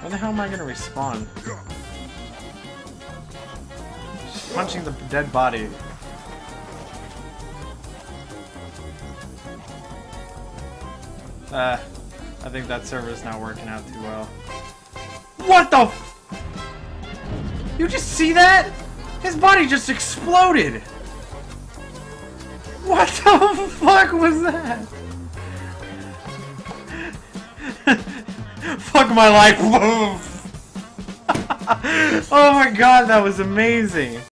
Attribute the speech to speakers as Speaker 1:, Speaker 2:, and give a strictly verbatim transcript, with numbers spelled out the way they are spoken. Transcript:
Speaker 1: When the hell am I gonna respawn? Just punching the dead body. Uh, I think that server's not working out too well. What the f- You just see that? His body just exploded! What the fuck was that? Fuck my life! Oh my god, that was amazing!